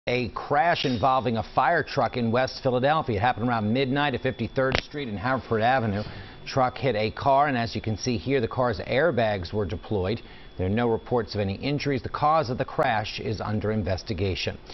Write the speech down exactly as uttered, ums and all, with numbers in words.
A crash involving a fire truck in West Philadelphia. It happened around midnight at fifty-third Street and Hartford Avenue. Truck hit a car, and as you can see here, the car's airbags were deployed. There are no reports of any injuries. The cause of the crash is under investigation.